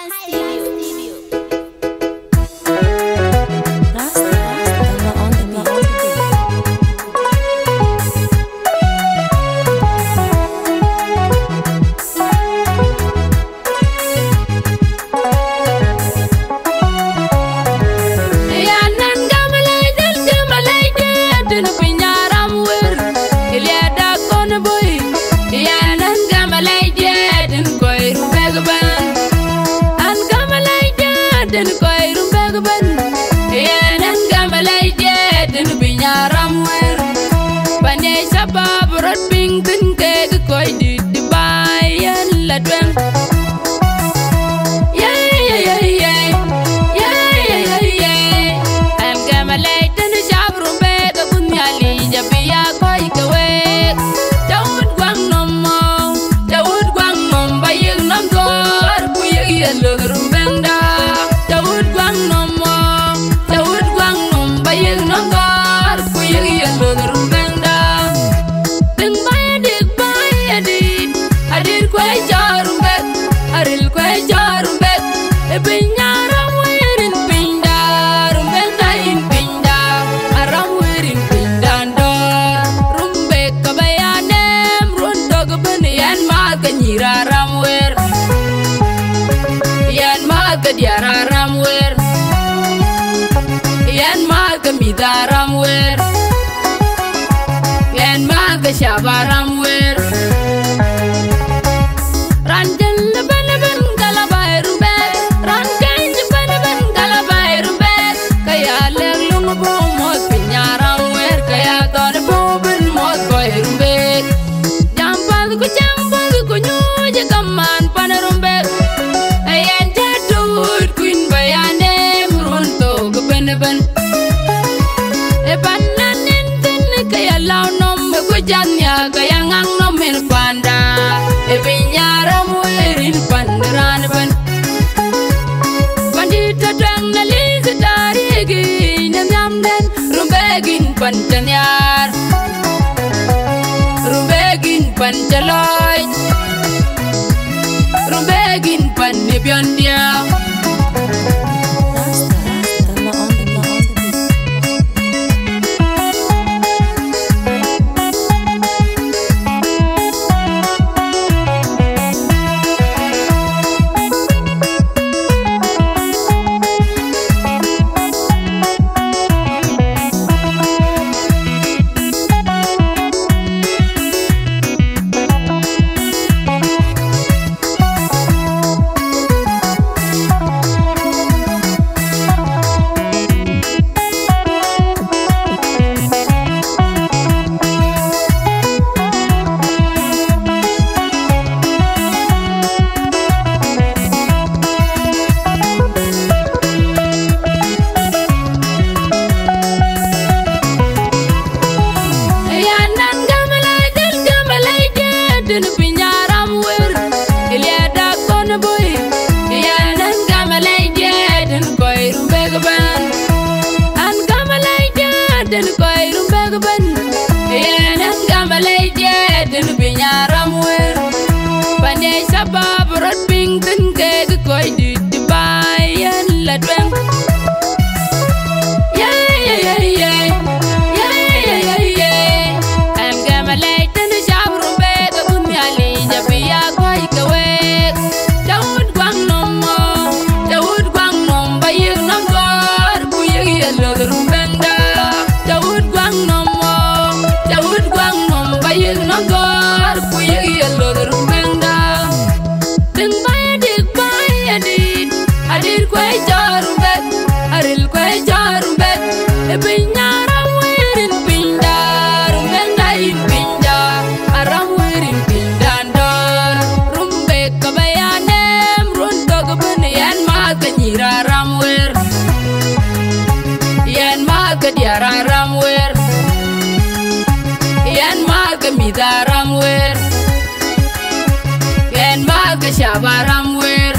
Shabaramwer Ranjan leban kalabairumbe Ranjan leban kalabairumbe Kaya lelung bomot pinyaramwer Kaya ton boben mot koirumbe Jampal ku nyuje kaman panarumbe Ayan jadut kuin bayane murunto kebeneban Ebanan enten kaya launom Kujanya kaya ngang nomen panda Ebinyara muerin panderan ban Bandita dang nalis darigi Nyamden rumbegin pancanyar Rumbegin pancaloy Rumbegin panibiondia Shabaramwer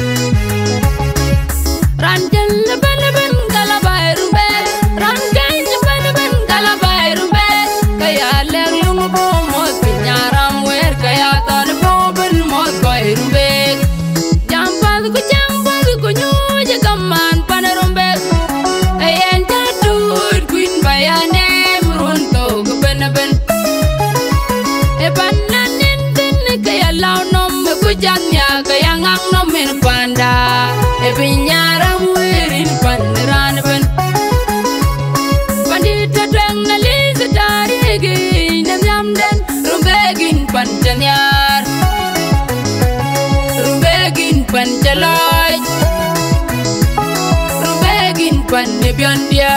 Ranjan leban kalabairumbe Ranjan leban kalabairumbe Kaya lelung bomot pinyaramwer Kaya ton boben mot koirumbe Jampal ku jam pan jaloi rumbegin pan ne biondia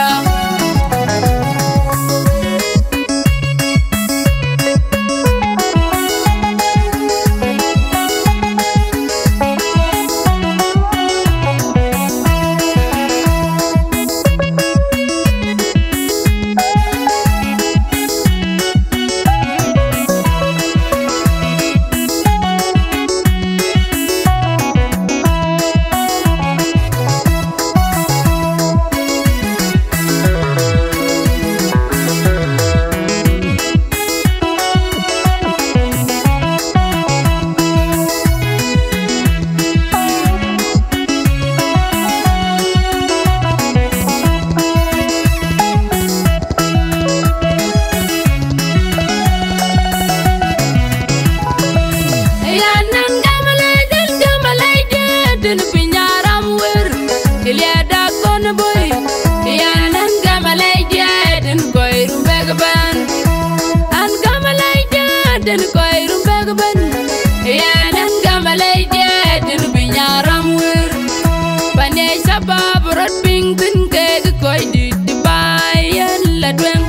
den koy rumbeg ben yanan gamalay den binyaram wir bane sabab rot ping tin ke koy di bayan la dwen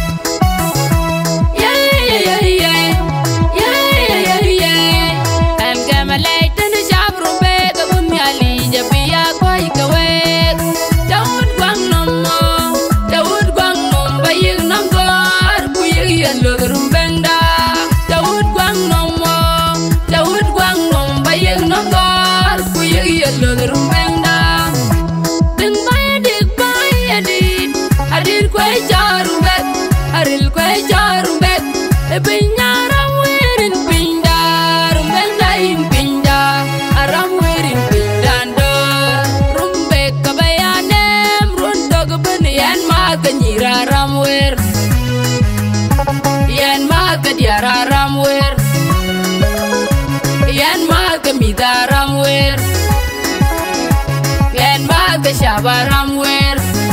an gamalay den sab rumbeg bun yali jabiya koy kawe daud gwang nom bayig nam gor bu yeg yalo rumbeng da yellow the rumbenda ding bay adil kway jarumbet aril kway jarumbet e binyaram werin pinda rumbenda in pinda aram werin pinda ndo rumbek kabayanem rundog ben yan maga nyira ramwer yan maga diara ramwer yan maga midaram wer the shabaram wer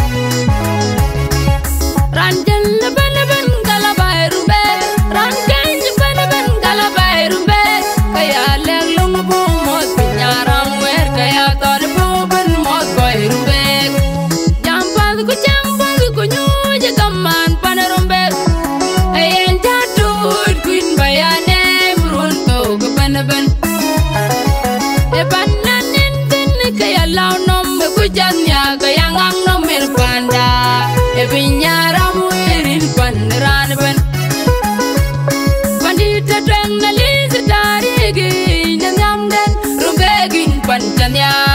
ranjal ben galabay rumbe ranjal ben galabay rumbe kaya lelung bu mot pinyaram wer kaya tor bu ben mot koy rumbe jampal ku nyuje gaman pan rumbe ayen jadud kuin bayane run to ben e bananen tin kaya lawn Janya kayangang no mirpanda e binyaram werin panran ben pandita dang na liz darigi nyam den rumbegin panchanya